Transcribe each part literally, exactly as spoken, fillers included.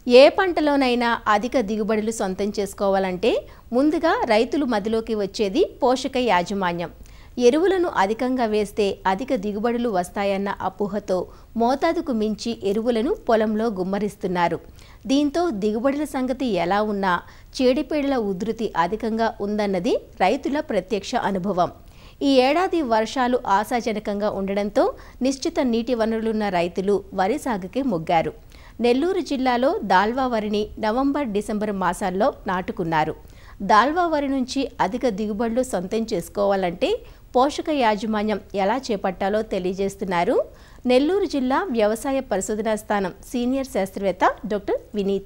ఏ పంటలోనైనా అధిక దిగుబడులు సొంతం చేసుకోవాలంటే ముందుగా రైతులు మదిలోకి వచ్చేది పోషక యాజమాన్యం. ఎరువులను అధికంగా వేస్తే అధిక దిగుబడులు వస్తాయన్న అపోహతో మోతాదుకు మించి ఎరువులను పొలంలో గుమ్మరిస్తున్నారు. దీంతో దిగుబడుల సంగతి ఎలా ఉన్నా చీడపీడల ఉధృతి అధికంగా ఉందన్నది రైతుల ప్రత్యక్ష అనుభవం. ఈ ఏడాది వర్షాలు ఆశాజనకంగా ఉండడంతో నిశ్చిత నీటి వనరులున్న రైతులు వరి సాగుకే మొగ్గారు. నెల్లూరు జిల్లాలో దాల్వా వరిని నవంబర్ డిసెంబర్ మాసాల్లో నాటుకున్నారు. దాల్వా వరి నుంచి అధిక దిగుబడులు సొంతం చేసుకోవాలంటే పోషక యాజమాన్యం ఎలా చేపట్టాలో తెలియజేస్తున్నారు నెల్లూరు జిల్లా వ్యవసాయ పరిశోధనా స్థానం సీనియర్ శాస్త్రవేత్త డాక్టర్ వినీత.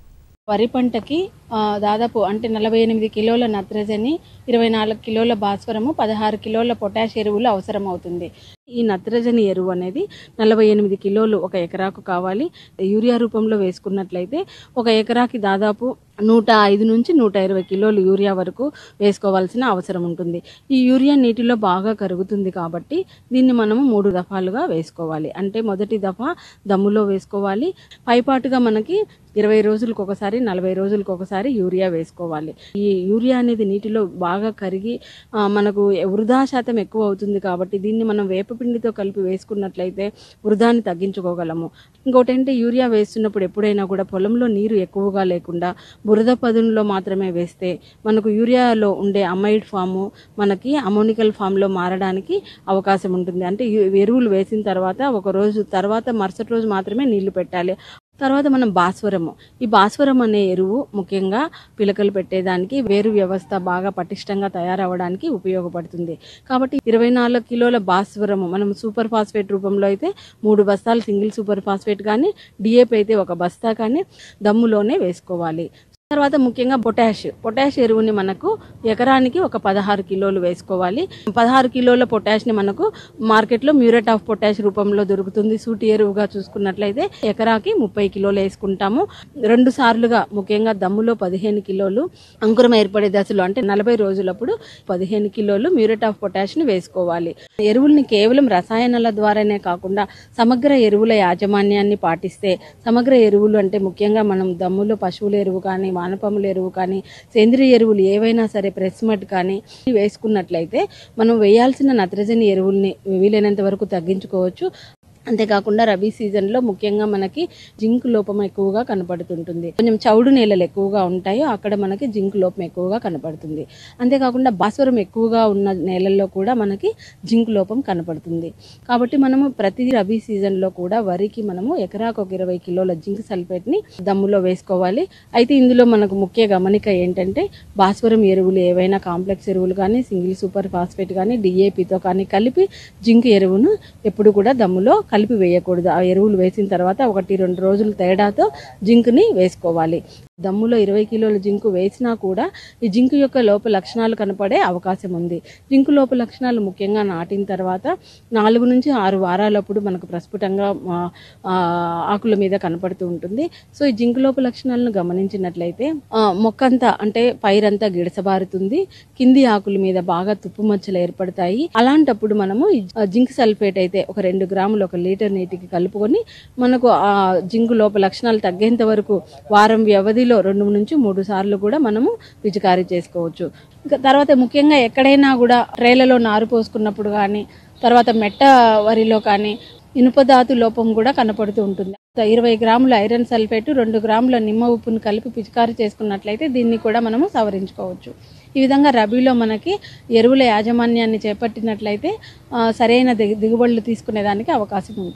వరి పంటకి దాదాపు అంటే నలభై ఎనిమిది కిలోల నత్రజని, ఇరవై నాలుగు కిలోల భాస్వరము, పదహారు కిలోల పొటాష్ ఎరువులు అవసరం అవుతుంది. ఈ నత్రజని ఎరువు అనేది నలభై ఎనిమిది కిలోలు ఒక ఎకరాకు కావాలి. యూరియా రూపంలో వేసుకున్నట్లయితే ఒక ఎకరాకి దాదాపు నూట ఐదు నుంచి నూట ఇరవై కిలోలు యూరియా వరకు వేసుకోవాల్సిన అవసరం ఉంటుంది. ఈ యూరియా నీటిలో బాగా కరుగుతుంది కాబట్టి దీన్ని మనము మూడు దఫాలుగా వేసుకోవాలి. అంటే మొదటి దఫా దమ్ములో వేసుకోవాలి. పైపాటుగా మనకి ఇరవై రోజులకు ఒకసారి, నలభై రోజులకు ఒకసారి యూరియా వేసుకోవాలి. ఈ యూరియా అనేది నీటిలో బాగా కరిగి మనకు వృధా శాతం ఎక్కువ అవుతుంది కాబట్టి దీన్ని మనం వేపపిండితో కలిపి వేసుకున్నట్లయితే వృధాన్ని తగ్గించుకోగలము. ఇంకోటి అంటే యూరియా వేస్తున్నప్పుడు ఎప్పుడైనా కూడా పొలంలో నీరు ఎక్కువగా లేకుండా బురద పదునులో మాత్రమే వేస్తే మనకు యూరియాలో ఉండే అమైడ్ ఫాము మనకి అమోనికల్ ఫామ్లో మారడానికి అవకాశం ఉంటుంది. అంటే ఎరువులు వేసిన తర్వాత ఒక రోజు తర్వాత మరుసటి రోజు మాత్రమే నీళ్లు పెట్టాలి. తర్వాత మనం భాస్వరము, ఈ భాస్వరం అనే ఎరువు ముఖ్యంగా పిలకలు పెట్టేదానికి, వేరు వ్యవస్థ బాగా పటిష్టంగా తయారవడానికి ఉపయోగపడుతుంది. కాబట్టి ఇరవై నాలుగు కిలోల భాస్వరము మనం సూపర్ ఫాస్ఫేట్ రూపంలో అయితే మూడు బస్తాలు సింగిల్ సూపర్ ఫాస్ఫేట్ కానీ, డిఏపి అయితే ఒక బస్తా కానీ దమ్ములోనే వేసుకోవాలి. తర్వాత ముఖ్యంగా పొటాష్ పొటాష్ ఎరువుని మనకు ఎకరానికి ఒక పదహారు కిలోలు వేసుకోవాలి. పదహారు కిలోల పొటాష్ని మనకు మార్కెట్లో మ్యూరేట్ ఆఫ్ పొటాష్ రూపంలో దొరుకుతుంది. సూటి ఎరువుగా చూసుకున్నట్లయితే ఎకరాకి ముప్పై కిలోలు వేసుకుంటాము. రెండు సార్లుగా ముఖ్యంగా దమ్ములో పదిహేను కిలోలు, అంకురం ఏర్పడే దశలో అంటే నలభై రోజులప్పుడు పదిహేను కిలోలు మ్యూరేట్ ఆఫ్ పొటాష్ని వేసుకోవాలి. ఎరువుల్ని కేవలం రసాయనాల ద్వారానే కాకుండా సమగ్ర ఎరువుల యాజమాన్యాన్ని పాటిస్తే, సమగ్ర ఎరువులు అంటే ముఖ్యంగా మనం దమ్ములో పశువుల ఎరువు కానీ, వానపాముల ఎరువు కానీ, సేంద్రియ ఎరువులు ఏవైనా సరే, ప్రెస్ మడ్ కానీ వేసుకున్నట్లయితే మనం వేయాల్సిన నత్రజని ఎరువుల్ని వీలైనంత వరకు తగ్గించుకోవచ్చు. అంతేకాకుండా రబీ సీజన్లో ముఖ్యంగా మనకి జింక్ లోపం ఎక్కువగా కనపడుతుంటుంది. కొంచెం చౌడు నేలలు ఎక్కువగా ఉంటాయో అక్కడ మనకి జింక్ లోపం ఎక్కువగా కనపడుతుంది. అంతేకాకుండా భాస్వరం ఎక్కువగా ఉన్న నేలల్లో కూడా మనకి జింక్ లోపం కనపడుతుంది. కాబట్టి మనము ప్రతి రబీ సీజన్లో కూడా వరికి మనము ఎకరాకు ఒక ఇరవై కిలోల జింక్ సల్ఫేట్ని దమ్ములో వేసుకోవాలి. అయితే ఇందులో మనకు ముఖ్య గమనిక ఏంటంటే భాస్వరం ఎరువులు ఏవైనా కాంప్లెక్స్ ఎరువులు కానీ, సింగిల్ సూపర్ ఫాస్ఫేట్ కానీ, డిఏపితో కానీ కలిపి జింక్ ఎరువును ఎప్పుడు కూడా దమ్ములో కలిపి వేయకూడదు. ఆ ఎరువులు వేసిన తర్వాత ఒకటి రెండు రోజుల తేడాతో జింక్ని వేసుకోవాలి. దమ్ములో ఇరవై కిలోల జింకు వేసినా కూడా ఈ జింకు యొక్క లోప లక్షణాలు కనపడే అవకాశం ఉంది. జింకు లోప లక్షణాలు ముఖ్యంగా నాటిన తర్వాత నాలుగు నుంచి ఆరు వారాలప్పుడు మనకు ప్రస్ఫుటంగా ఆకుల మీద కనపడుతూ ఉంటుంది. సో ఈ జింకు లోప లక్షణాలను గమనించినట్లయితే మొక్కంతా అంటే పైరంతా గిడసబారుతుంది, కింది ఆకుల మీద బాగా తుప్పు మచ్చలు ఏర్పడతాయి. అలాంటప్పుడు మనము జింక్ సల్ఫేట్ అయితే ఒక రెండు గ్రాములు ఒక లీటర్ నీటికి కలుపుకొని మనకు ఆ జింకు లోప లక్షణాలు తగ్గేంత వరకు వారం వ్యవధి రెండు నుంచి మూడు సార్లు కూడా మనము పిచికారీ చేసుకోవచ్చు. ఇంకా తర్వాత ముఖ్యంగా ఎక్కడైనా కూడా ట్రేలలో నారు పోసుకున్నప్పుడు కానీ, తర్వాత మెట్ట వరిలో కానీ ఇనుపధాతు లోపం కూడా కనపడుతూ ఉంటుంది. ఇరవై గ్రాముల ఐరన్ సల్ఫేట్, రెండు గ్రాముల నిమ్మ ఉప్పును కలిపి పిచికారీ చేసుకున్నట్లయితే దీన్ని కూడా మనము సవరించుకోవచ్చు. ఈ విధంగా రబీలో మనకి ఎరువుల యాజమాన్యాన్ని చేపట్టినట్లయితే సరైన దిగుబడులు తీసుకునేదానికి అవకాశం ఉంది.